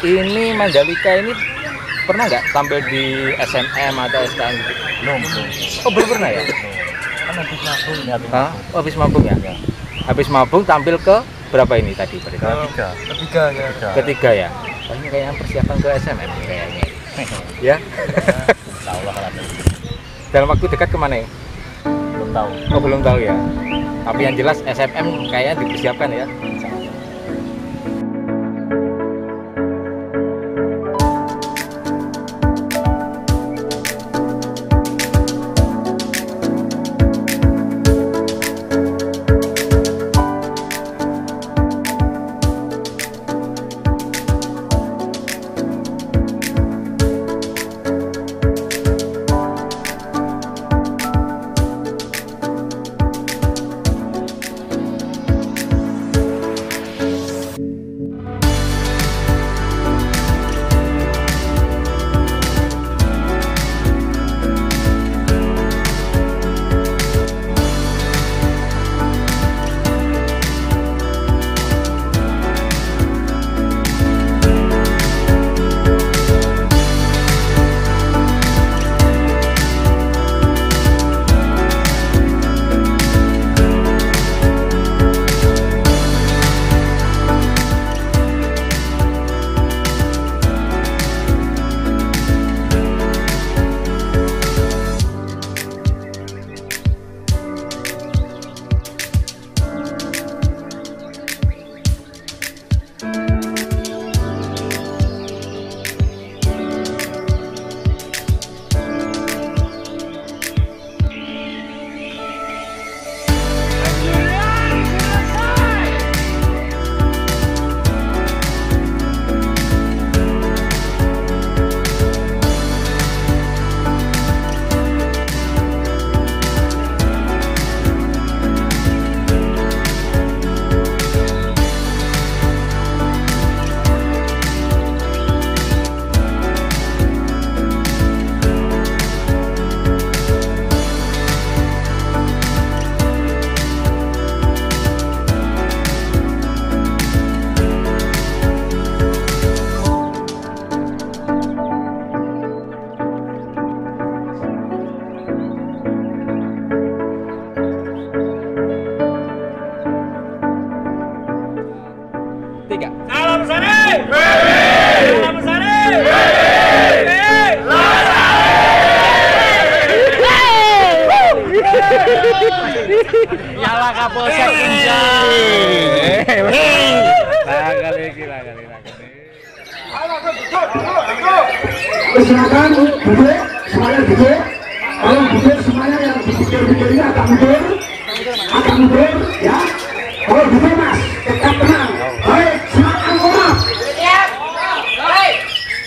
Ini Mandalika ini pernah nggak tampil di SMM atau SKN gitu? Belum. Oh belum pernah ya? Kan habis mabung ya. Oh, habis mabung ya? Habis mabung tampil ke berapa ini tadi? Ketiga ya? Oh, ini kayaknya persiapan ke SMM nih kayaknya. Ya? Insya Allah kalau ada. Dalam waktu dekat kemana ya? Belum tahu. Oh belum tahu ya? Tapi yang jelas SMM kayaknya dipersiapkan ya? Salam Sani! Salam Sani! Nyala Kapolsek Injal. Kali. Silakan duduk, semuanya duduk. Kalau duduk semuanya yang dipikir-pikir ini agak mundur, ya. Kalau duduk mas, tetap tenang. Baik, silakan Komang. Baik.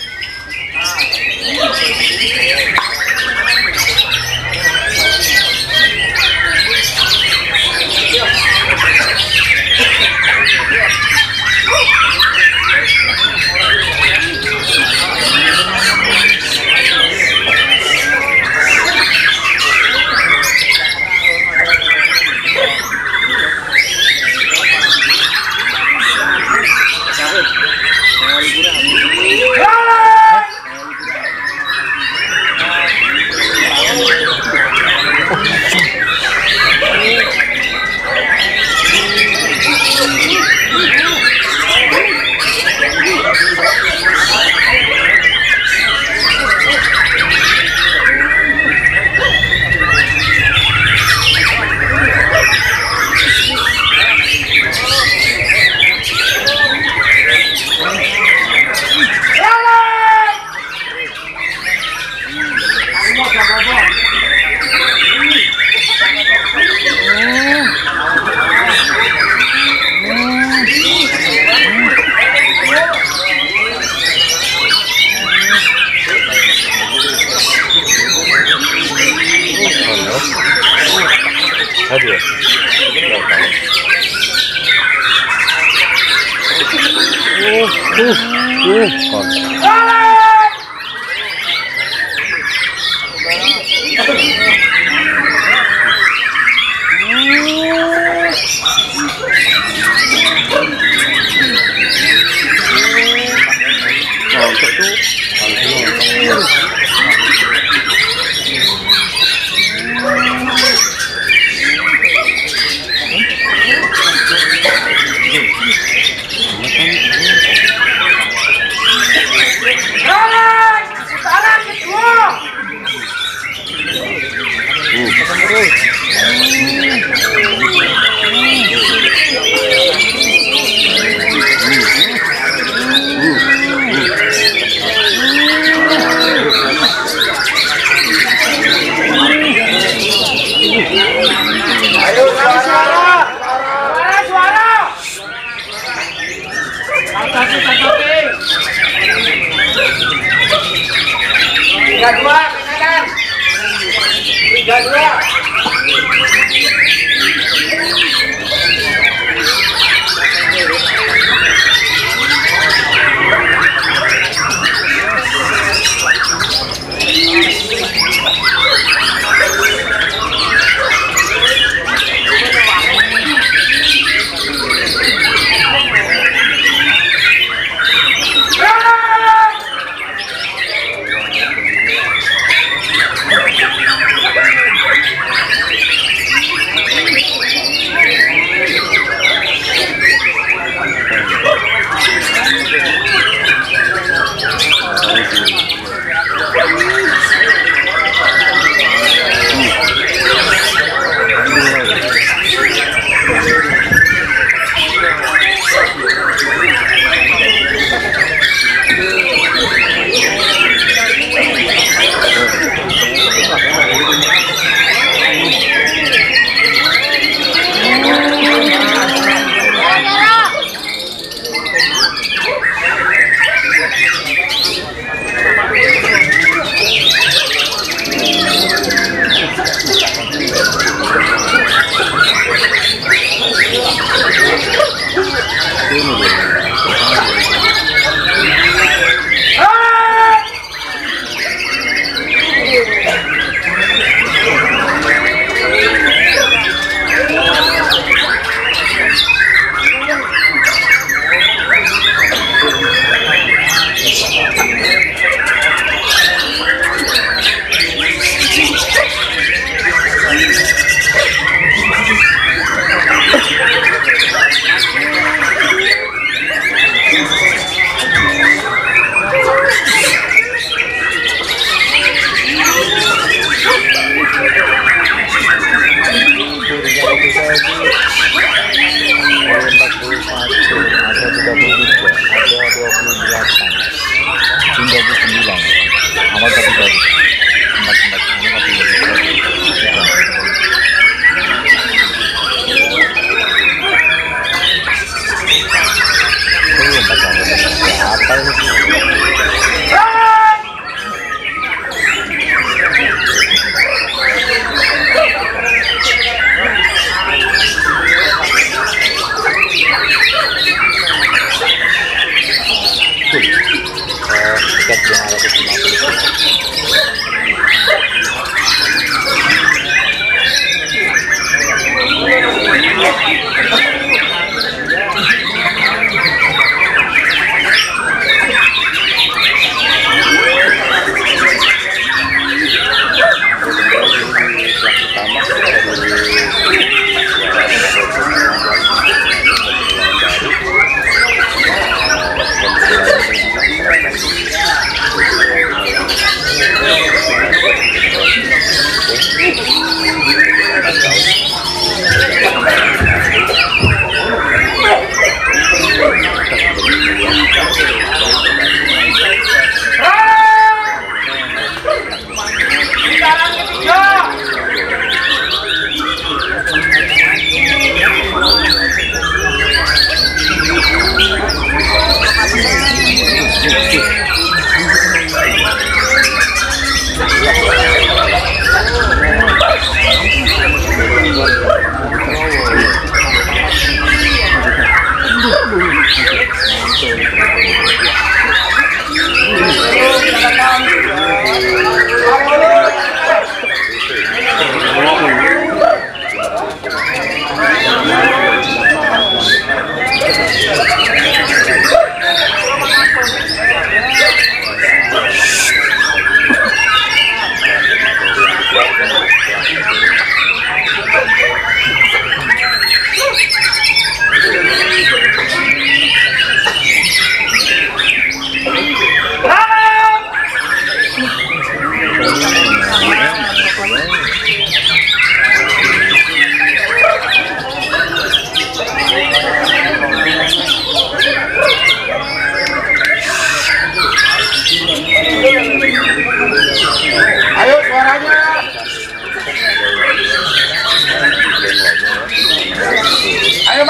Aduh.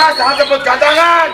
jangan sebut gantangan.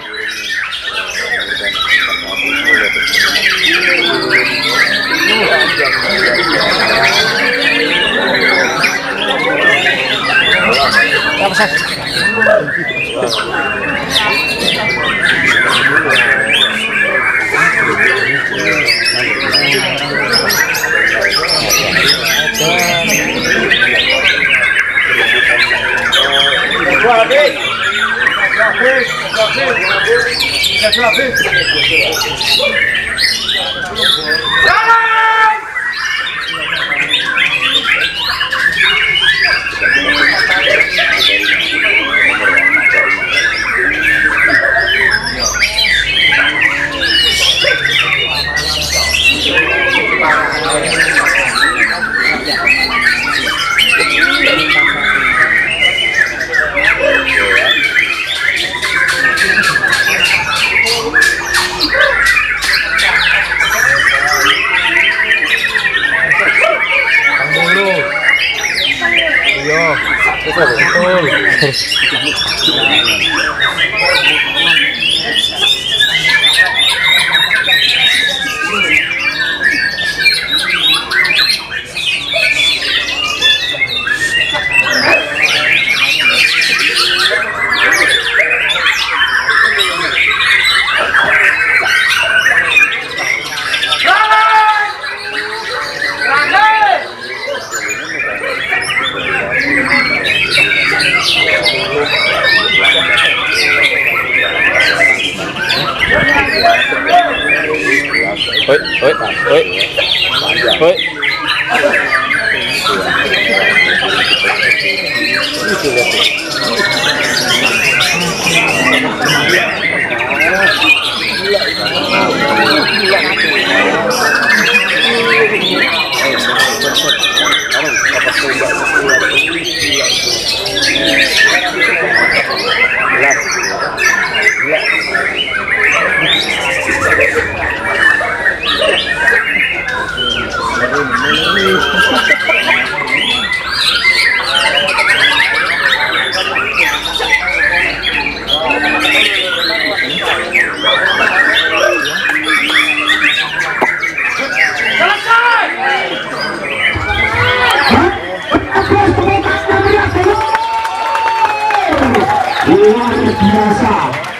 Luar biasa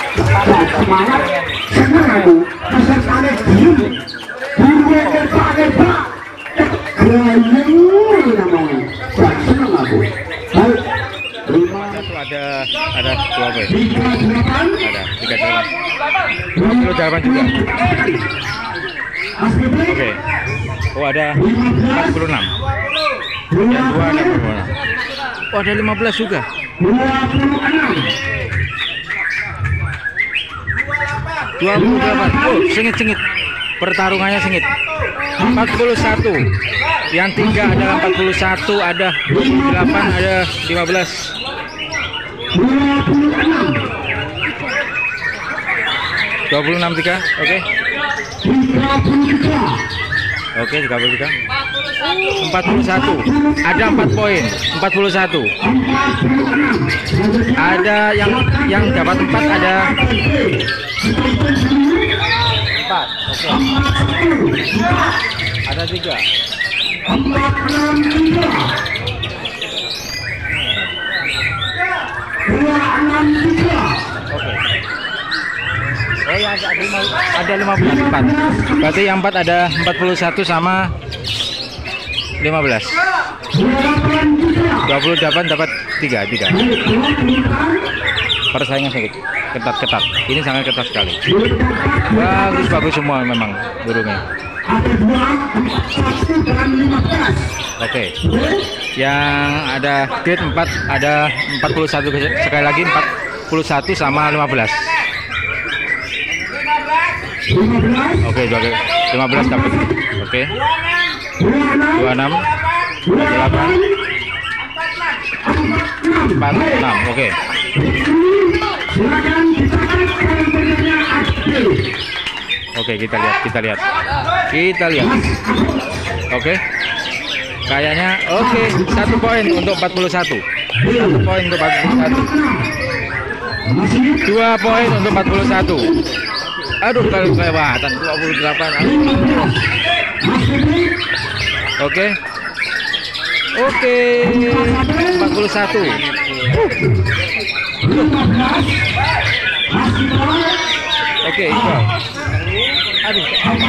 dan semangat senang pesertanya diem buruan pak gayeng namanya dan senang aku. Baik, 5 ada 2 poin. 38 Ada 38 juga. Oke. Oh, ada 46. Yang 2 ada 46. Oh, ada 15 juga. 28. Oh, sengit-sengit. Pertarungannya sengit. 41. Yang 3 adalah 41, ada 28, ada 15. 26 3. Oke. Oke, 33. 41. Ada 4 poin. 41. Ada yang dapat 4 ada 4. Oke. Ada 3. Oke. Oh ya, ada 15 4. Berarti yang 4 ada 41 sama 15. 28 dapat 3. Persaingan sangat ketat. Ini sangat ketat sekali. Bagus semua memang burungnya. Oke. Yang ada grade 4 ada 41, sekali lagi 41 sama 15. Oke, 15 dapat. Oke. 26 28 46. Oke. Oke, kita lihat. Oke. Kayaknya oke, 1 poin untuk 41. 1 poin untuk 41. 2 poin untuk 41. Aduh, kalau kelewatan 28. Oke. Oke. 41. Oke, Iqbal. Aduh.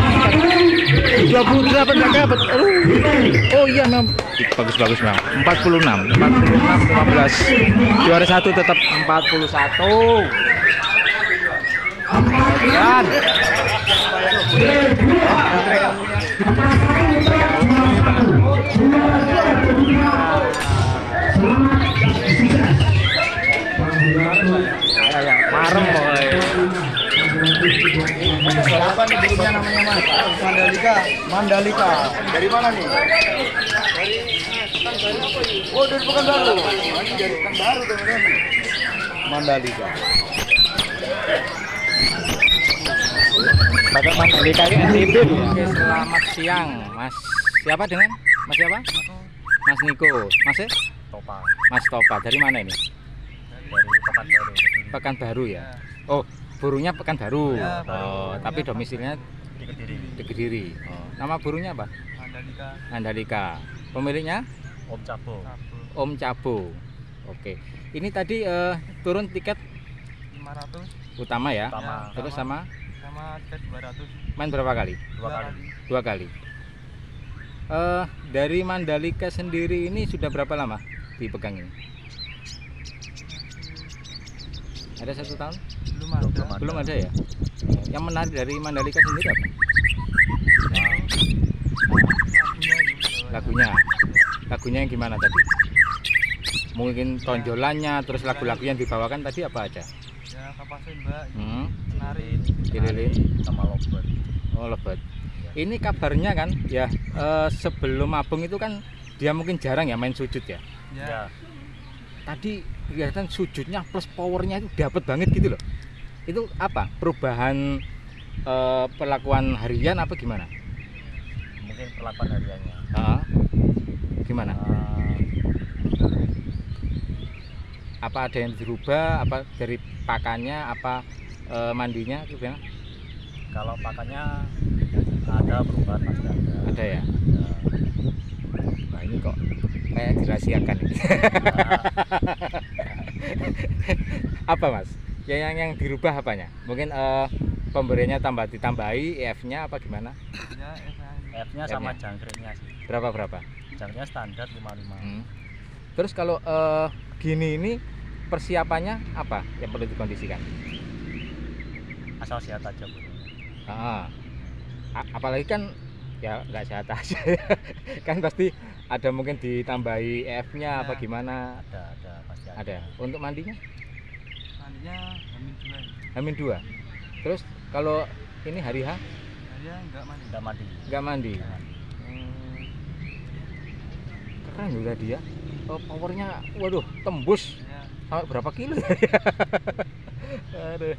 28 enggak dapat. Aduh. Oh iya, memang bagus memang. 46 15. Juara 1 tetap 41. Dan marem boy. Apa nih burungnya namanya Mas? Mandalika. Mandalika. Dari mana nih? Oh, dari Pekanbaru. Ini dari Pekanbaru teman-teman. Mandalika. Pada Mandalika ini NTB. Oke, selamat siang, Mas. Siapa dengan? Mas siapa? Mas Niko. Mas Topa Mas Topa. Dari mana ini? dari Pekanbaru. Pekanbaru ya. Oh, burungnya Pekanbaru. Oh, tapi domisilinya Di Kediri. di Kediri. Oh, nama burungnya apa? Mandalika. Mandalika. Pemiliknya Om Cabo. Om Cabo. Oke. Ini tadi turun tiket 500 utama ya. Utama. Terus sama sama tiket 200. main berapa kali? 2 kali. 2 kali. Dari Mandalika sendiri ini sudah berapa lama dipegang ini? Ada 1 tahun? Belum ada. Belum ada ya. Yang menarik dari Mandalika sendiri apa? Lagunya. Lagunya yang gimana tadi? Mungkin tonjolannya, terus lagu-lagu yang dibawakan tadi apa aja? Ya kapasin Mbak. Nari, Lilin. sama lobet. Oh, lebat. Ini kabarnya kan ya sebelum mabung itu kan dia mungkin jarang ya main sujud ya. Ya, Tadi kelihatan sujudnya plus powernya itu dapat banget gitu loh. Itu apa? Perubahan perlakuan harian apa gimana? mungkin perlakuan hariannya. Gimana? Apa ada yang dirubah? Apa dari pakannya? Apa mandinya? Gimana? Kalau pakannya ada perubahan pasti ada. Ada ya? Ya. Nah ini kok kayak dirahasiakan ini. Apa Mas? Yang dirubah apanya? Mungkin pemberiannya ditambahi EF-nya apa gimana? Ya F-nya sama jangkriknya sih. Berapa? Jangkriknya standar 55. Terus kalau gini ini persiapannya apa yang perlu dikondisikan? Asal sehat aja, Bu. Apalagi kan ya nggak sehat aja. Kan pasti ada mungkin ditambahi EF-nya apa gimana? Ada pasti ada. Ada. Untuk mandinya? mandinya H-2. H-2. Terus kalau ini hari H? Ya enggak mandi. Enggak mandi. Nggak mandi. Ya. Keren juga dia. Powernya waduh tembus Ya. sampai berapa kilo ya? Aduh.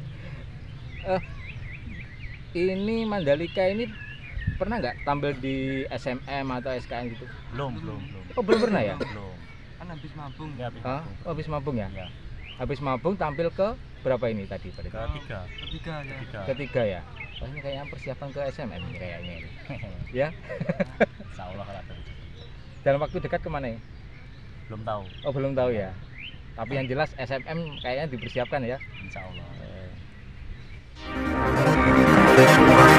Ini Mandalika ini pernah nggak tampil di SMM atau SKN gitu? Belum. Oh belum pernah ya? Belum. Kan habis mabung. Ya, habis Oh, mabung. habis mabung ya? Ya. Habis mabung tampil ke berapa ini tadi? Ketiga. Ketiga ya. Ketiga ya? Oh ini kayaknya persiapan ke SMM ini kayaknya ini. Ya? Insya Allah lah. Dalam waktu dekat kemana ya? Belum tahu. Oh belum tahu ya? Tapi yang jelas SMM kayaknya dipersiapkan ya? Insya Allah.